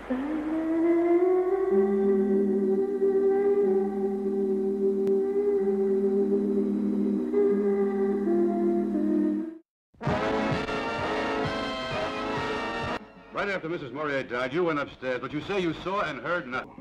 Right after Mrs. Morier died, you went upstairs, but you say you saw and heard nothing.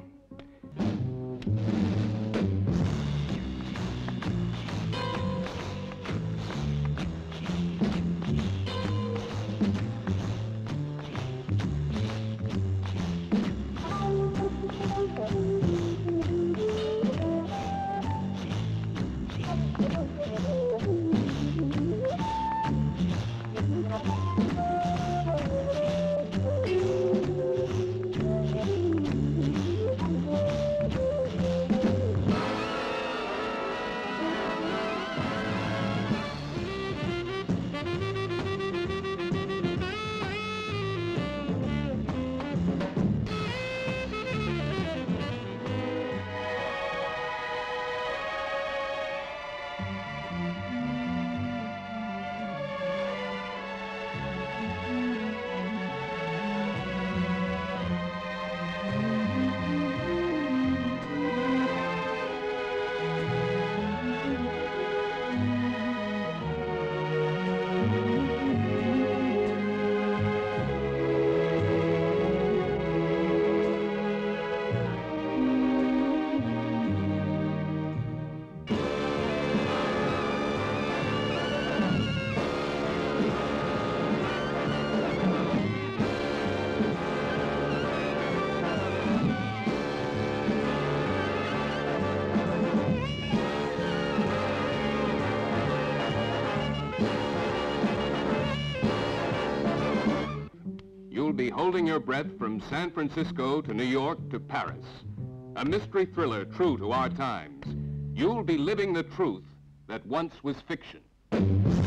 You'll be holding your breath from San Francisco to New York to Paris. A mystery thriller true to our times. You'll be living the truth that once was fiction.